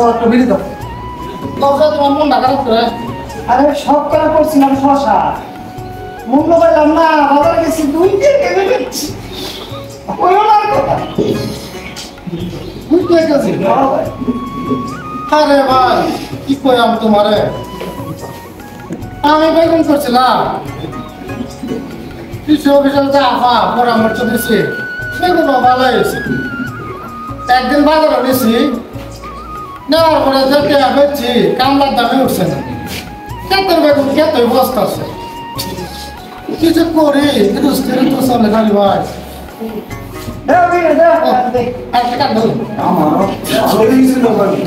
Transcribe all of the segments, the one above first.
একটা বিড়ি দাও তোমার মন ঢাকা করে আরে সব কাজ করছিলাম শশা মূল্য পাইলাম না বাজারে গেছি 2 টাকা বেচছি ওই না কথা 2 টাকা আছে আরে ভাই কি কইলাম তোমারে আমি বেগুন করছিলাম কৃষি অফিসের যা আফা পরামর্শ দিছি সেগুলো ভালো হয়েছে একদিন বাজারে নিয়েছি নেওয়ার পরে যেতে বেচছি কামলার দামে উঠছে না কেতের বেগুন কেতই বস্তা আছে কিছু করি স্থির তো চলে খালি ভাই দাও বিড়ি দাও আর টাকা দেবো আমারও ভালো হয়েছিল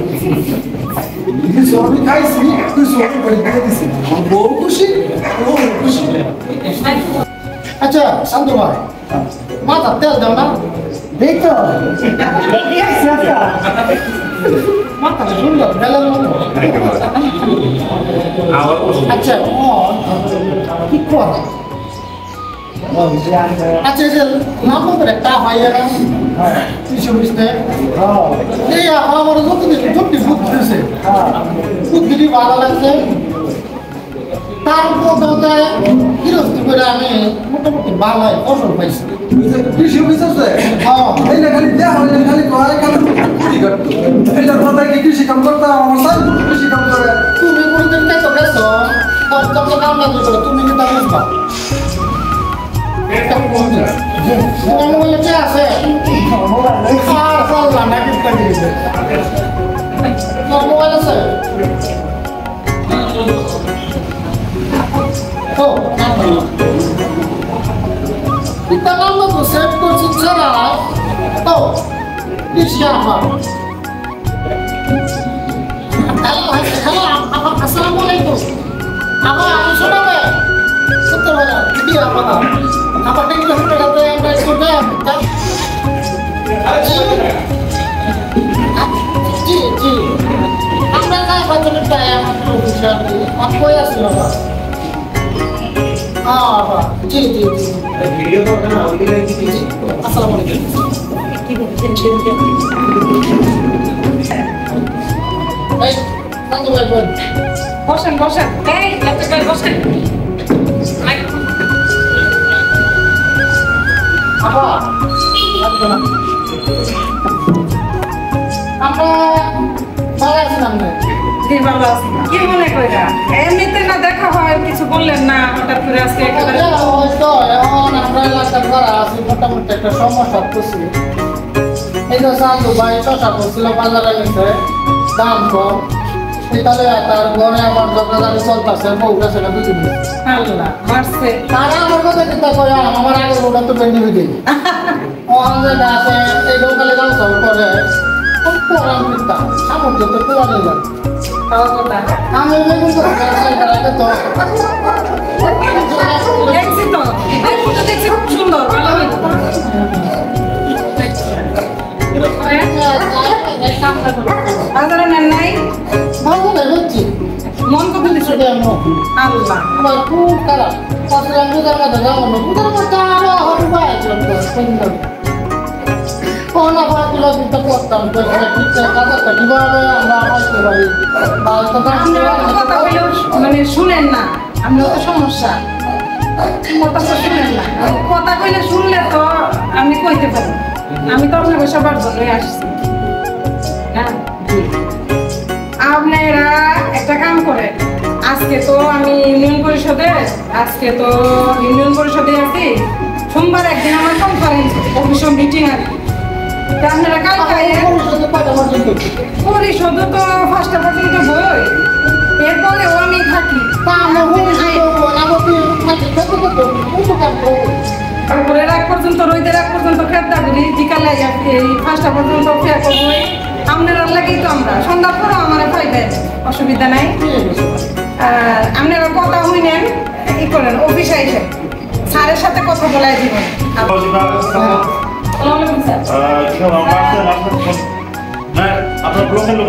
কিছু আমি খাইছি কিছু আমি করে দিয়ে দিছি আমার বউ খুশি ও খুশি আচ্ছা শান্তু ভাই মাথা তেল দাও না এই তো মাথা সুন্দর বেলার মতো আচ্ছা কি কর আচ্ছা যে নাম করে টা ভাইয়া না কিছু বুঝতে এই আমার যতটি বুদ্ধি দিয়েছে বুদ্ধিটি ভালো লাগছে তার মধ্যে গৃহস্থী করে আমি মোটামুটি ভালো ফসল পাইছি কৃষি অফিস আছে এই না খালি দেয়া হলে খালি কয় খালি কুড়ি কাটতো এটার কথা কি কৃষি কাম করতাম আমার সাইড কৃষি কাম করে তুমি কোনদিন কেতো গেছো যত কাম না করো তুমি কি তা বুঝবা এটা কোন মোবাইলে কে আছে আর বললাম না কি করে দিবে মোবাইল আছে ও kita lama tuh saya kursus salah tuh ini siapa halo assalamualaikum apa sudah be setelah jadi apa yang kita kata yang dari sudah ji apa saya baca cerita yang bisa di aku ya sudah हाँ जी जी video तो ना video की जी अस्सलाम वालेकुम এই বন্ধু ভাই বল বসেন বসেন এই ল্যাপটপে বসেন আপা আমরা ভালো আছেন আমরা ভালো আছি কি মনে কইরা এমনিতে না দেখা হয় কিছু বললেন না হঠাৎ করে আজকে একেবারে হয়তো এখন আমরা এলাকার করা আছি মোটামুটি একটা সমস্যা করছি এই যে সান্দু ভাই শশা করছিল বাজারে গেছে দাম কম তাহলে তার ঘরে আমার দোকানদারি চলতেছে বউ গেছে না দুদিন আল্লাহ মারছে তারা আমার কথা চিন্তা করে আমার আগের ওটা তো বেঁধে দিই ও আমাদের আছে এই দোকানে গান সব করে খুব পরাম চিন্তা সামর্থ্য তো পুরা নিয়ে যান আমি বেগুন তো দেখছি তো দেখছি খুব সুন্দর ভালো বাজারে নেন নাই ভালো লাগে হচ্ছে মন কত দিচ্ছে আল্লাহ আমার খুব খারাপ পাঁচলাম দুধের মধ্যে যাবো না দুধের মধ্যে আরো হরবা আসলাম কোন আবার কিলো দিতে করতাম কাজটা কিভাবে আমরা আসতে পারি কথা বলেও মানে শুনেন না আমি অত সমস্যা কথা তো শুনেন না কথা কইলে শুনলে তো আমি কইতে পারি আমি তো আপনাকে সবার জন্যই আসছি হ্যাঁ আপনারা একটা কাম করেন আজকে তো আমি ইউনিয়ন পরিষদে আছি সোমবার একদিন আমার কনফারেন্স অফিস মিটিং আছে আপনারা কালকে পরিষদ তো 5টা পর্যন্ত বই এরপরেও আমি থাকি তারপরে রাত পর্যন্ত রোদের রাত পর্যন্ত খেতে করি বিকালে এই 5টা পর্যন্ত খেয়া করবই আপনারা লাগেই তো আমরা সন্ধ্যার পরও আমার পাইবেন অসুবিধা নাই আপনারা কথা হইনেন ই করেন অফিসে এসে স্যারের সাথে কথা বলাই দিবেন আপনার ব্লকের লোক নাকি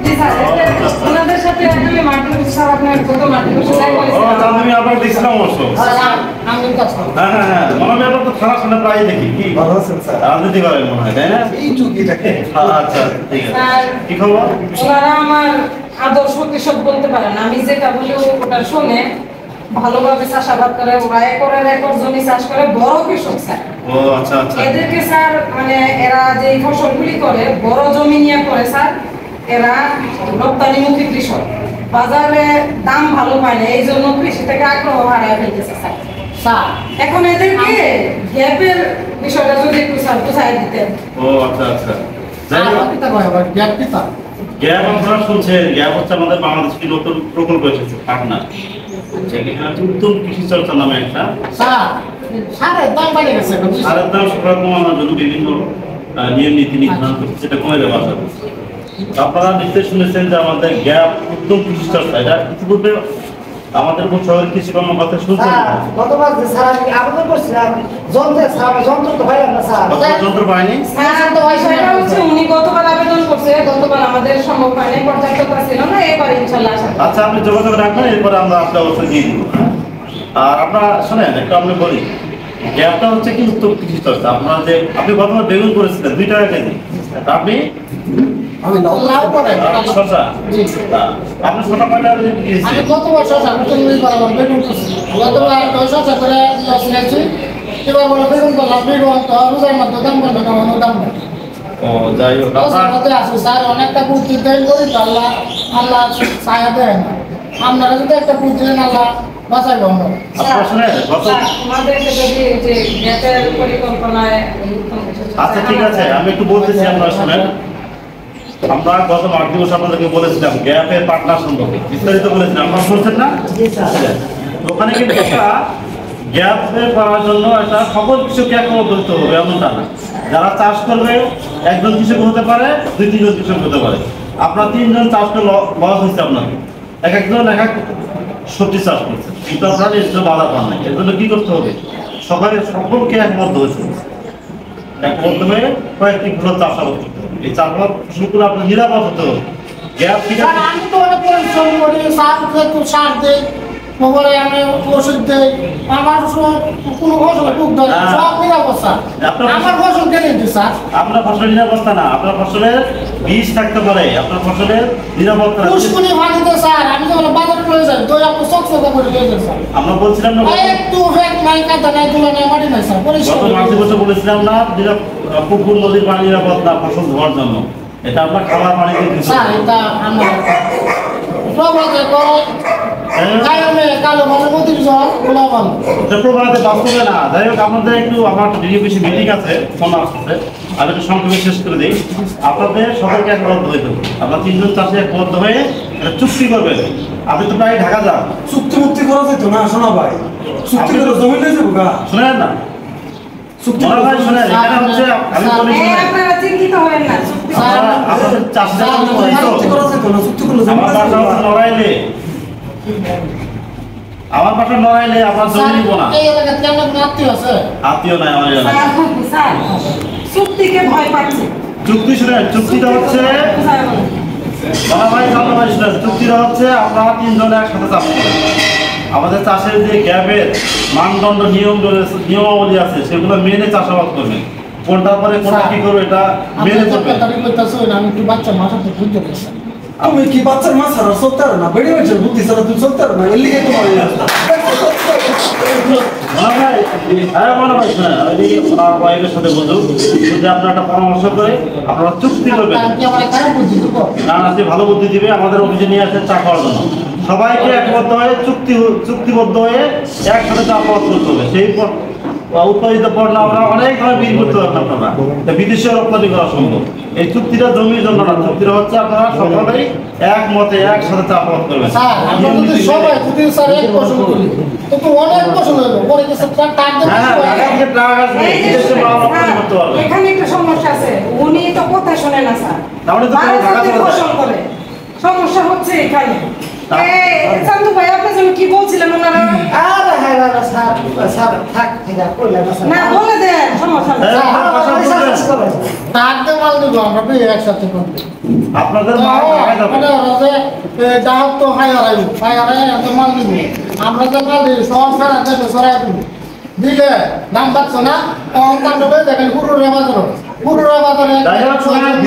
জি স্যার, ওনাদের সাথে আমি মার্কেট অফিস স্যার আপনার কত মার্কেট অফিস লাইভ ও করেছিলাম। আমি আপনাকে দেখছিলাম অবশ্য। আমি কাজ করি হ্যাঁ মনে হয় আপনার তো থানার সামনে প্রায় দেখি কি ভালো আছেন স্যার? রাজনীতি করেন মনে হয়, তাই না? এই চুক্তিটাকে আচ্ছা ঠিক আছে। স্যার, কি খবর? ওনারা আমার আদর্শ কৃষক বলতে পারেন, আমি যেটা বলি ওটা শুনে ভালোভাবে চাষাবাদ করে, ওরা একরের একর জমি চাষ করে, বড় কৃষক স্যার। ও আচ্ছা আচ্ছা। এদেরকে স্যার মানে এরা যে ফসলগুলি করে বড় জমি নিয়ে করে স্যার, এরা রপ্তানিমুখী কৃষক, বাজারে দাম ভালো পায় না, এই জন্য কৃষি থেকে আগ্রহ হারায় ফেলতেছে স্যার। স্যার এখন এদেরকে গ্যাপের বিষয়টা যদি একটু স্যার বুঝাই দিতেন। ও আচ্ছা আচ্ছা। যাই হোক, আমার পিতা কয় আবার গ্যাপ পিতা গ্যাপ আপনারা শুনছেন, গ্যাপ হচ্ছে আমাদের বাংলাদেশ কি নতুন প্রকল্প এসেছে পাটনা, সেখানে উত্তম কৃষি চর্চা নামে একটা স্যার সারের দাম বেড়ে গেছে সারের দাম সরকার কমানোর জন্য বিভিন্ন নিয়ম নীতি নির্ধারণ করছে, সেটা কমে দেওয়া যাবে। আপনারা নিশ্চয়ই শুনেছেন যে আমাদের গ্যাপ উত্তম কৃষি চর্চা, এটা ইতিপূর্বে আমাদের উপর শহরের কৃষি কর্মকর্তা শুনছেন স্যার গতবার যে স্যার আমি আবেদন করছিলাম যন্ত্র তো ভাই আমরা স্যার যন্ত্র পায়নি। বিষয়টা হচ্ছে উনি গতবার আবেদন করছে, গতবার আমাদের সম্ভব হয়নি, পর্যাপ্ততা ছিল না, এবার ইনশাল্লাহ আশা করি। আচ্ছা আপনি যোগাযোগ রাখবেন, এরপরে আমরা আপনার অবশ্যই দিয়ে দিব। আর আপনারা শোনেন একটা আমরা বলি, গ্যাপটা হচ্ছে কি উত্তম কৃষি চর্চা। আপনারা যে আপনি গতবার বেগুন করেছিলেন 2 টাকা কেজি, আপনি আমি লাভ করে শসা জি আপনি শসা কয়টা কেজি আমি কিনেছেন? কত বছর সামনে বরাবর বেগুন করছি, গতবার 10 করে লস নিয়েছি, এবার বলে বেগুন করলাম, বেগুন তো রোজার মধ্যে দাম করবে না, দাম নেই ও যাই হোক, লসের মধ্যে আছে স্যার। অনেকটা বুদ্ধি দেন করি তো আল্লাহ আল্লাহ ছায়া দেয় না, আপনারা যদি একটা বুদ্ধি দেন আল্লাহ বাঁচাইব আমরা। আপনারা শোনেন গত স্যার, আমাদেরকে যদি এই যে গ্যাপের পরিকল্পনায় উত্তম কিছু আচ্ছা ঠিক আছে, আমি একটু বলতেছি, আপনারা শোনেন। আমরা গত মার্চ দিবস আপনাদেরকে বলেছিলাম গ্যাপের পাটনা সম্পর্কে বিস্তারিত বলেছিলাম, আপনারা শুনছেন না? ওখানে কিন্তু একটা গ্যাপ করার জন্য একটা সকল কৃষককে একমত হতে হবে এমনটা না। যারা চাষ করবে একজন কৃষক হতে পারে, 2-3 জন কৃষক হতে পারে। আপনার 3 জন চাষ করে লস হচ্ছে আপনার, একজন এক সবজি চাষ করছে, কিন্তু আপনারা নিশ্চয় বাধা পান নাই। এর জন্য কি করতে হবে? সকলকে একমত হয়েছে, একমত হয়ে কয়েকটি ফসল চাষাবাদ করতে হবে। এই চাষাবাদ ফসলগুলো আপনার নিরাপদ হতে হবে। গ্যাপ ঠিক স্যার আছে, আমি তো অনেক পরিশ্রম করি, সার দিই, মোবাইলে আমি ওষুধ দিই, আমার কোনো ফসল টুক ধরে হ্যাঁ। সব নিরাপদ স্যার। আমার ফসল কেন দিই স্যার? আপনার ফসলের নিরাপত্তা না, আপনার ফসলের বীজ থাকতে পারে, আপনার ফসলের নিরাপত্তা না। পুষ্কুনি পানিতে স্যার আমি যখন বাজারে লয়ে যাই দই আপনি চকচকা করে লয়ে যাই স্যার। আমরা বলছিলাম না একটু ফেক নাই, কাদা নাই, তুলা নাই, মাটি নাই স্যার, পরিষ্কার গত মাসে বছর বলেছিলাম না পুকুর নদীর পানি নিরাপদ না ফসল ধোয়ার জন্য, এটা আপনার খাবার পানিতে দিতে স্যার। হবে। এটা আমার প্রভাতে গায়ের মেয়ে কালো মানে মতির জল গোলা ভালো। এটা প্রভাতে বাস্তবে না। যাই হোক, আপনাদের একটু আমার ভিডিও বেশি মিটিং আছে, ফোন আসছে, আমি একটু সংক্ষেপে শেষ করে দিই। আপনাদের সকলকে একবদ্ধ হইতে হবে। আপনার 3 জন চাষি একবদ্ধ হয়ে একটা চুক্তি করবেন। আপনি তো প্রায় ঢাকা যান, চুক্তি মুক্তি করা যেত না শোনা ভাই, চুক্তি করে জমি নিয়ে যাবো গা। শোনেন না চুক্তি মনে হয় শোনেন, এখানে হচ্ছে আমি বলি এই শোনেন, আপনারা চিন্তিত হবেন না, চুক্তি আপনাদের চাষিরা চুক্তি করা যেত না, চুক্তি করলে জমি আমার নিয়ে বাসা যাবো হচ্ছে গা। নড়াইলে, আমার বাসা নড়াইলে আপনার জমি নিব না। এই এলাকাতে কেমন আপনার আত্মীয় আছে? আত্মীয় নাই আমার এলাকায়। স্যার, চুক্তিকে ভয় পাচ্ছি। চুক্তি শুনেন, চুক্তিটা হচ্ছে বাবা ভাই ভালো ভাই শুনেন, চুক্তিটা হচ্ছে আপনারা 3 জন একসাথে চাষ করেন। আমাদের চাষের যে গ্যাপের মানদণ্ড নিয়মাবলী আছে সেগুলো মেনে চাষাবাদ করবেন। কোনটার পরে কোনটা কি করবে এটা আমি মেনে তো করবেন। তারিখ করতেছি না, আমি একটু বাচ্চা মাথাতে বুঝতে পারছি। তুমি কি বাচ্চার মা ছাড়া চলতে পারো না, বেড়ে হয়েছে বুদ্ধি ছাড়া তুমি চলতে পারো না, এর লিগে তোমার এই অবস্থা। মনে হয়, হ্যাঁ মনে হয় শুনেন, আমি ওনার ওয়াইফের সাথে বলুন যদি আপনারা একটা পরামর্শ করে আপনারা চুক্তি করবেন। আমি কি আমার খারাপ বুদ্ধি দেবো? না না, যে ভালো বুদ্ধি দিবে আমাদের অফিসে নিয়ে আসে চা খাওয়ার জন্য। সবাইকে একবদ্ধ হয়ে চুক্তিবদ্ধ হয়ে একসাথে চাষাবাদ করতে হবে। সেই উৎপাদিত পণ্য আমরা অনেক ধরনের বিক্রি করতে পারবেন আপনারা, বিদেশে রপ্তানি করা সম্ভব। এই চুক্তিটা জমির জন্য না, চুক্তিটা হচ্ছে আপনারা সকলেই একমতে একসাথে চাষাবাদ করবেন। স্যার আমরা যদি সবাই যদি স্যার এক ফসল করি তো অনেক ফসল হইব, পরে কিছু তার হ্যাঁ, ঢাকা থেকে ট্রাক আসবে, এই যে বিদেশে মাল রপ্তানি স্যার, করতে পারবে। এখানে একটা সমস্যা আছে, উনি তো কথা শোনে না স্যার, তাহলে তো বারো ঢাকা জাতের চলে ফসল যায়। করে। সমস্যা হচ্ছে এখানে। তা- চান্দু ভাই আপনার জন্য কি বলছিলেন ওনারা? আরে হ্যাঁ না স্যার স্যার থাক এটা কইলা না স্যার না বলে দেন সমস্যা নেই তারতে মাল দিব আমরা দুই একসাথে করব আপনাদের মাল টাকা যাবে মানে রাতে দাও তো হায়ারাই এত মাল দিব আমরা তো মাল দিই সব ফেরা দেবে সরাই দিব দিলে দাম পাচ্ছ না কম দাম দেবে দেখেন পুরোটা বাজারে যাই হোক,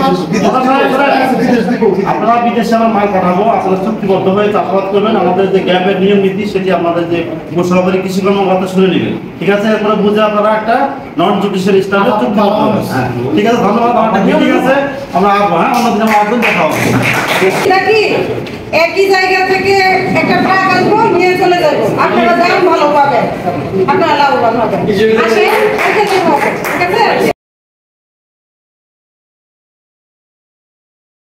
আপনারা বিদেশে আমার মাল পাঠাবো, আপনারা চুক্তিবদ্ধ হয়ে চাষাবাদ করবেন। আমাদের যে গ্যাপের নিয়ম নীতি সেটি আপনাদের যে সহকারী কৃষি কর্মকর্তা শুনে নেবেন, ঠিক আছে? এরপরে বুঝে আপনারা একটা নন জুডিশিয়াল স্টাফে চুক্তিবদ্ধ হবেন। হ্যাঁ, ঠিক আছে, ধন্যবাদ। আমার মিটিং আছে, আমরা আসবো। হ্যাঁ, অন্যদিন আমার একদম দেখা হবে। নাকি একই জায়গা থেকে একটা ট্রাক আনবো নিয়ে চলে যাবো, আপনারা দাম ভালো পাবেন, আপনারা লাভবান হবেন। আসেন।